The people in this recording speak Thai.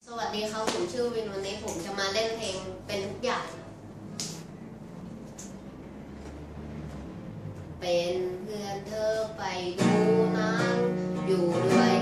วัสดีครับผมชื่อวินวันนี้ผมจะมาเล่นเพลงเป็นทุกอย่างเป็นเพื่อนเธอไปดูหนังอยู่ด้วย